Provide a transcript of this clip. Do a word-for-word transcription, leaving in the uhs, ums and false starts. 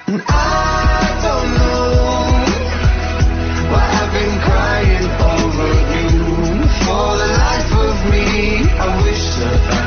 And I don't know why I've been crying over you. For the life of me, I wish that I